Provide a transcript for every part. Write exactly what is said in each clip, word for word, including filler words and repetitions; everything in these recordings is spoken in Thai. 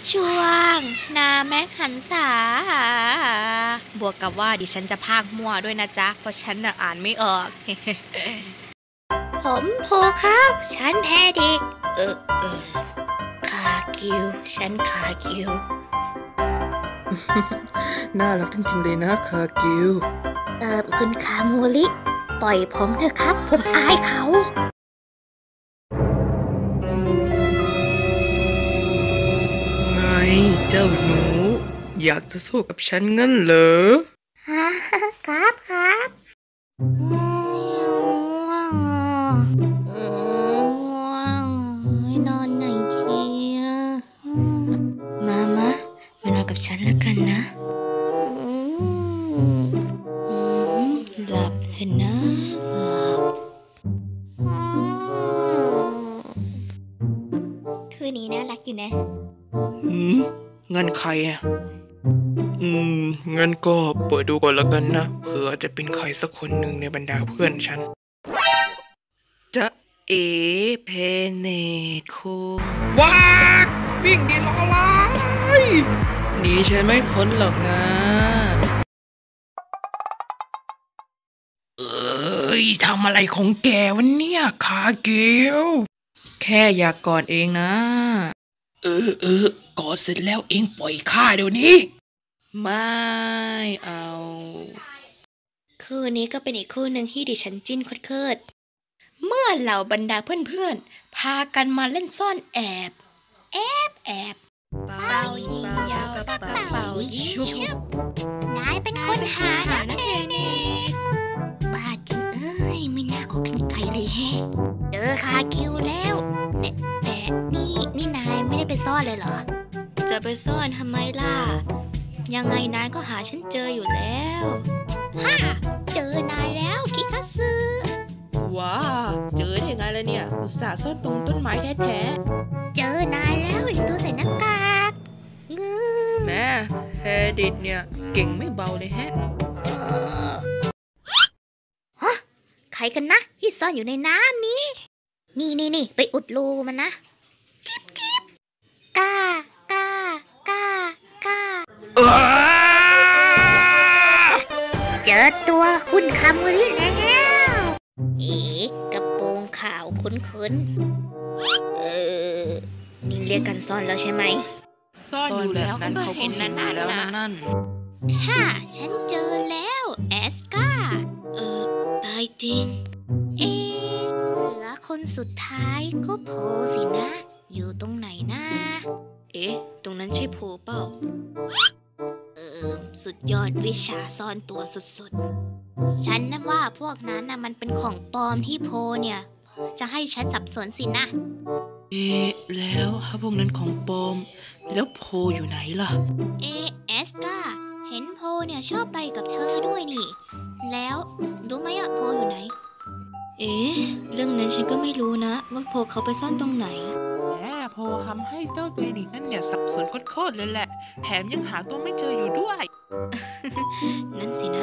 ช่วงนาแม็กหันษาบวกกับว่าดิฉันจะพากมั่วด้วยนะจ๊ะเพราะฉันน่ะอ่านไม่ออก ผมโพครับฉันแพดิกเออเออคาคิวฉันคาคิวน่ารักจริงๆเลยนะคากิวเออคุณคามูริปล่อยผมเถอะครับผมอายเขาไงเจ้าหนูอยากจะสู้กับฉันงั้นเหรอฮะครับครับง่วงเออง่วงนอนไหนเชียมามะมานอนกับฉันแล้วกันนะหลับเถอะนะหลับคืนนี้น่ารักอยู่นะหืมงั้นใครอ่ะอืมงั้นก็เปิดดูก่อนแล้วกันนะเผื่อจะเป็นใครสักคนหนึ่งในบรรดาเพื่อนฉันจะเอเพเนตคุงว้าวิ่งดีล้อลายหนีฉันไม่พ้นหรอกนะเอ้ยทำอะไรของแกวันเนี้ยคาเกลแค่อยากกอดเองนะเออเออกอดเสร็จแล้วเองปล่อยข้าเดี๋ยวนี้ไม่เอาคู่นี้ก็เป็นอีกคู่หนึ่งที่ดิฉันจิ้นโคตรๆเมื่อเหล่าบรรดาเพื่อนๆพากันมาเล่นซ่อนแอบแอบแอบเป่ายิงยาวเป่ายิงชุบนายเป็นคนหานะเทเนบ้าจริงเอ้ยไม่น่าออกกันไกลเลยแฮะเจอคาคิวแล้วเนี่ยแต่นี่นี่นายไม่ได้ไปซ่อนเลยเหรอจะไปซ่อนทำไมล่ะยังไงนายก็หาฉันเจออยู่แล้วฮ่าเจอนายแล้วคิคัตสึว้าเจอได้ยังไงล่ะเนี่ยอุตส่าห์ซ่อนตรงต้นไม้แท้ๆเจอนายแล้วอีกตัวใส่หน้ากากงือแม่เฮดิตเนี่ยเก่งไม่เบาเลยแฮะฮะใครกันนะที่ซ่อนอยู่ในน้ำนี้นี่นี่นี่ไปอุดรูมันนะจิ๊บจิ๊บกากากากาเจอตัวคุณคามูริแล้วเอ๋กระโปรงขาวคุ้นๆเออนี่เรียกกันซ่อนแล้วใช่ไหมซ่อนอยู่แล้วนั้นเขาเห็นนานๆแล้วนั่นฮ่าฉันเจอแล้วแอสกาเออตายจริงเอ๊ะเหลือคนสุดท้ายก็โพสินะอยู่ตรงไหนนะเอ๊ะตรงนั้นใช่โพเปล่าเออสุดยอดวิชาซ่อนตัวสุดๆฉันนะว่าพวกนั้นน่ะมันเป็นของปลอมที่โพเนี่ยจะให้ฉันสับสนสินะเอ๊ะแล้วถ้าพวกนั้นของปลอมแล้วโพอยู่ไหนล่ะเอเอสกาเห็นโพเนี่ยชอบไปกับเธอด้วยนี่แล้วรู้ไหมอะโพอยู่ไหนเอ๊ะเรื่องนั้นฉันก็ไม่รู้นะว่าโพเขาไปซ่อนตรงไหนแหมโพทำให้เจ้าเจนิกนั่นเนี่ยสับสนโคตรเลยแหละแถมยังหาตัวไม่เจออยู่ด้วยนั่นสินะ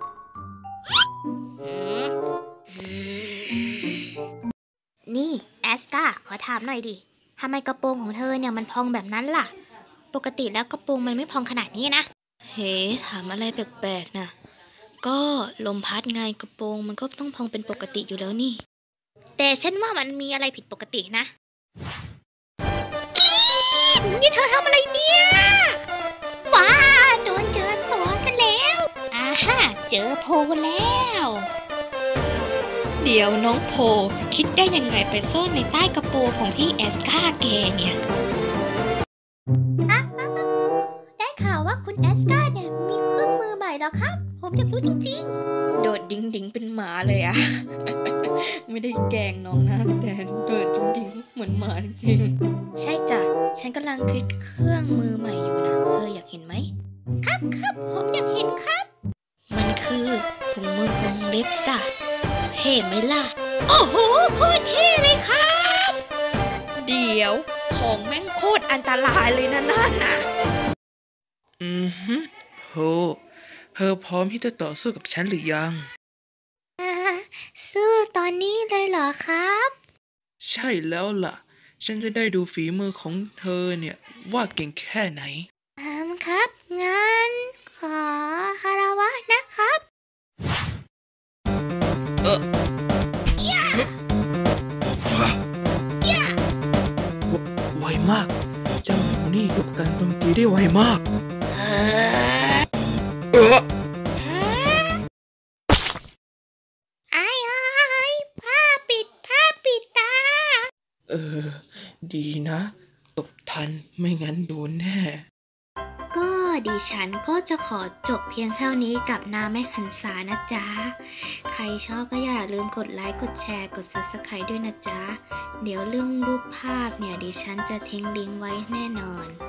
นี่แอสกาขอถามหน่อยดิทำไมกระโปรงของเธอเนี่ยมันพองแบบนั้นล่ะปกติแล้วกระโปรงมันไม่พองขนาดนี้นะเฮ้ถามอะไรแปลกๆนะก็ลมพัดไงกระโปรงมันก็ต้องพองเป็นปกติอยู่แล้วนี่แต่ฉันว่ามันมีอะไรผิดปกตินะนี่เธอทำอะไรเนี่ยว้าโดนเจอตัวกันแล้วอ่าฮะเจอโพแล้วเดี๋ยวน้องโพคิดได้ยังไงไปซ่อนในใต้กระโปรงของพี่แอสกาแกเนี่ยได้ข่าวว่าคุณแอสกาเนี่ยมีเครื่องมือใหม่แล้วครับผมอยากรู้จริงๆโดดดิ่งดิ่งเป็นหมาเลยอะ ไม่ได้แกล้งน้องนะแต่โดดดิ่งดิ่งเหมือนหมาจริงๆใช่จ้ะฉันกำลังคิดเครื่องมือใหม่อยู่นะเธออยากเห็นไหมครับครับผมอยากเห็นครับมันคือถุงมือกรงเล็บจ้ะเท่ไหมล่ะโอ้โหโคตรเท่เลยครับเดี๋ยวของแม่งโคตรอันตรายเลยนะนั่นนะอืมฮึโพเธอพร้อมที่จะต่อสู้กับฉันหรือยังสู้ตอนนี้เลยเหรอครับใช่แล้วล่ะฉันจะได้ดูฝีมือของเธอเนี่ยว่าเก่งแค่ไหนอืมครับงั้นขอคารวะนะครับเออไวมาก เจ้าหนูนี่ยกการโจมตีได้ไวมาก เออไอ้ไอ้ผ้าปิดผ้าปิดตาเออ ดีนะ ตบทันไม่งั้นโดนแน่ก็ดิฉันก็จะขอจบเพียงเท่านี้กับนาแม่หันษานะจ๊ะ ใครชอบก็อย่าลืมกดไลค์กดแชร์กด ซับสไครบ์ ด้วยนะจ๊ะ เดี๋ยวเรื่องรูปภาพเนี่ยดิฉันจะทิ้งลิงก์ไว้แน่นอน